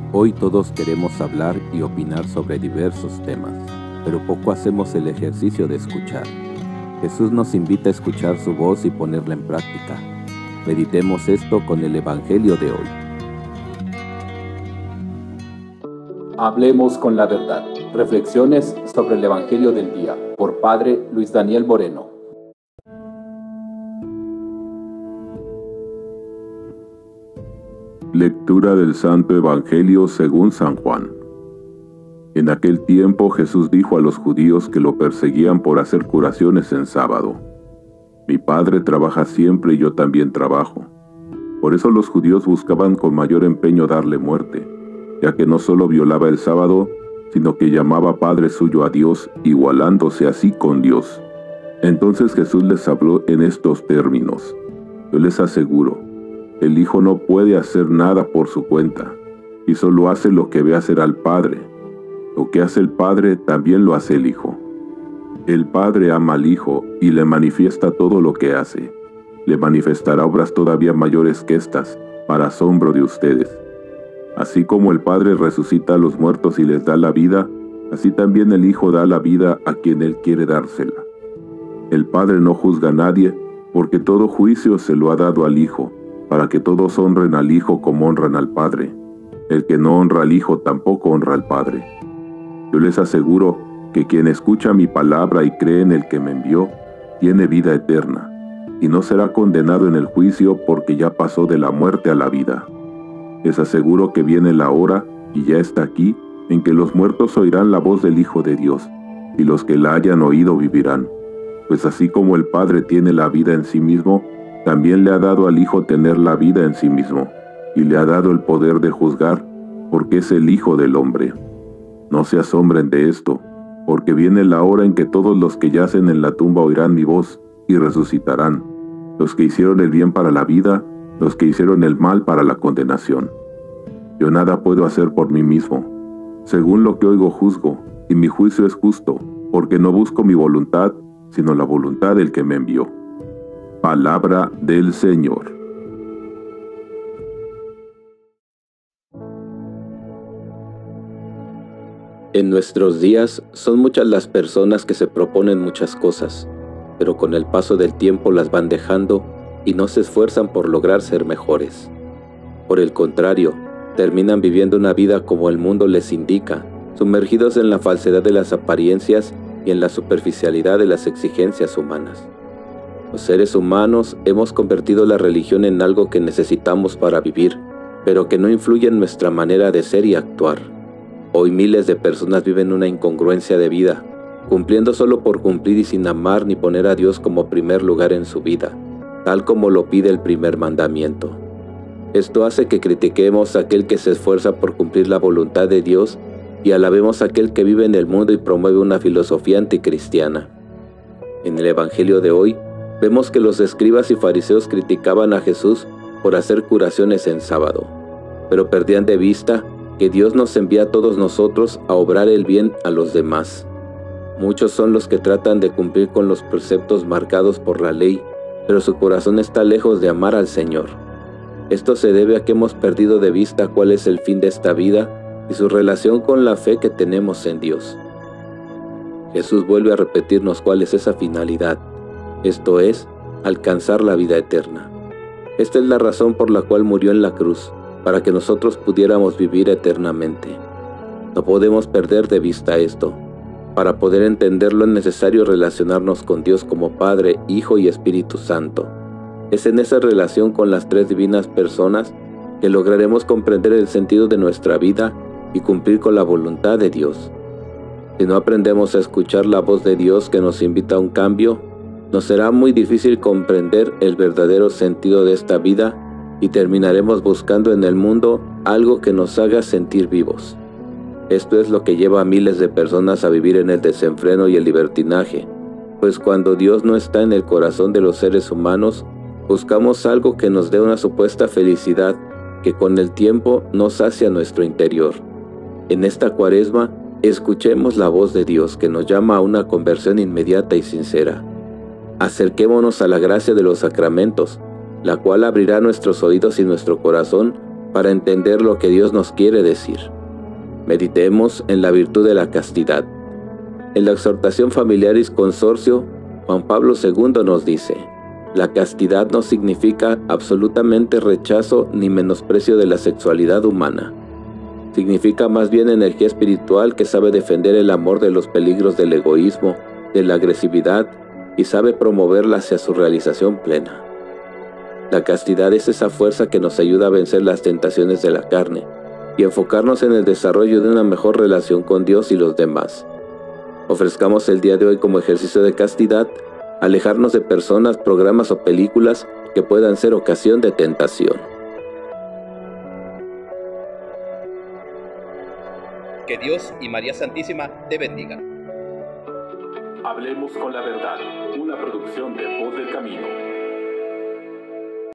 Hoy todos queremos hablar y opinar sobre diversos temas, pero poco hacemos el ejercicio de escuchar. Jesús nos invita a escuchar su voz y ponerla en práctica. Meditemos esto con el Evangelio de hoy. Hablemos con la verdad. Reflexiones sobre el Evangelio del día, por Padre Luis Daniel Moreno. Lectura del Santo Evangelio según San Juan. En aquel tiempo Jesús dijo a los judíos que lo perseguían por hacer curaciones en sábado: Mi Padre trabaja siempre y yo también trabajo. Por eso los judíos buscaban con mayor empeño darle muerte, ya que no solo violaba el sábado, sino que llamaba Padre suyo a Dios, igualándose así con Dios. Entonces Jesús les habló en estos términos: Yo les aseguro, el Hijo no puede hacer nada por su cuenta, y solo hace lo que ve hacer al Padre. Lo que hace el Padre también lo hace el Hijo. El Padre ama al Hijo y le manifiesta todo lo que hace. Le manifestará obras todavía mayores que estas, para asombro de ustedes. Así como el Padre resucita a los muertos y les da la vida, así también el Hijo da la vida a quien Él quiere dársela. El Padre no juzga a nadie, porque todo juicio se lo ha dado al Hijo, para que todos honren al Hijo como honran al Padre. El que no honra al Hijo tampoco honra al Padre. Yo les aseguro que quien escucha mi palabra y cree en el que me envió, tiene vida eterna, y no será condenado en el juicio porque ya pasó de la muerte a la vida. Les aseguro que viene la hora, y ya está aquí, en que los muertos oirán la voz del Hijo de Dios, y los que la hayan oído vivirán. Pues así como el Padre tiene la vida en sí mismo, también le ha dado al Hijo tener la vida en sí mismo, y le ha dado el poder de juzgar, porque es el Hijo del hombre. No se asombren de esto, porque viene la hora en que todos los que yacen en la tumba oirán mi voz, y resucitarán, los que hicieron el bien para la vida, los que hicieron el mal para la condenación. Yo nada puedo hacer por mí mismo. Según lo que oigo juzgo, y mi juicio es justo, porque no busco mi voluntad, sino la voluntad del que me envió. Palabra del Señor. En nuestros días son muchas las personas que se proponen muchas cosas, pero con el paso del tiempo las van dejando y no se esfuerzan por lograr ser mejores. Por el contrario, terminan viviendo una vida como el mundo les indica, sumergidos en la falsedad de las apariencias y en la superficialidad de las exigencias humanas. Los seres humanos hemos convertido la religión en algo que necesitamos para vivir, pero que no influye en nuestra manera de ser y actuar. Hoy miles de personas viven una incongruencia de vida, cumpliendo solo por cumplir y sin amar ni poner a Dios como primer lugar en su vida, tal como lo pide el primer mandamiento. Esto hace que critiquemos a aquel que se esfuerza por cumplir la voluntad de Dios y alabemos a aquel que vive en el mundo y promueve una filosofía anticristiana. En el Evangelio de hoy, vemos que los escribas y fariseos criticaban a Jesús por hacer curaciones en sábado, pero perdían de vista que Dios nos envía a todos nosotros a obrar el bien a los demás. Muchos son los que tratan de cumplir con los preceptos marcados por la ley, pero su corazón está lejos de amar al Señor. Esto se debe a que hemos perdido de vista cuál es el fin de esta vida y su relación con la fe que tenemos en Dios. Jesús vuelve a repetirnos cuál es esa finalidad. Esto es, alcanzar la vida eterna. Esta es la razón por la cual murió en la cruz, para que nosotros pudiéramos vivir eternamente. No podemos perder de vista esto. Para poder entenderlo es necesario relacionarnos con Dios como Padre, Hijo y Espíritu Santo. Es en esa relación con las tres divinas personas que lograremos comprender el sentido de nuestra vida y cumplir con la voluntad de Dios. Si no aprendemos a escuchar la voz de Dios que nos invita a un cambio, nos será muy difícil comprender el verdadero sentido de esta vida y terminaremos buscando en el mundo algo que nos haga sentir vivos. Esto es lo que lleva a miles de personas a vivir en el desenfreno y el libertinaje, pues cuando Dios no está en el corazón de los seres humanos, buscamos algo que nos dé una supuesta felicidad que con el tiempo no sacia nuestro interior. En esta Cuaresma, escuchemos la voz de Dios que nos llama a una conversión inmediata y sincera. Acerquémonos a la gracia de los sacramentos, la cual abrirá nuestros oídos y nuestro corazón para entender lo que Dios nos quiere decir. Meditemos en la virtud de la castidad. En la exhortación Familiaris Consortio, Juan Pablo II nos dice: la castidad no significa absolutamente rechazo ni menosprecio de la sexualidad humana. Significa más bien energía espiritual que sabe defender el amor de los peligros del egoísmo, de la agresividad, y sabe promoverla hacia su realización plena. La castidad es esa fuerza que nos ayuda a vencer las tentaciones de la carne y enfocarnos en el desarrollo de una mejor relación con Dios y los demás. Ofrezcamos el día de hoy como ejercicio de castidad alejarnos de personas, programas o películas que puedan ser ocasión de tentación. Que Dios y María Santísima te bendigan. Hablemos con la verdad, una producción de Voz del Camino.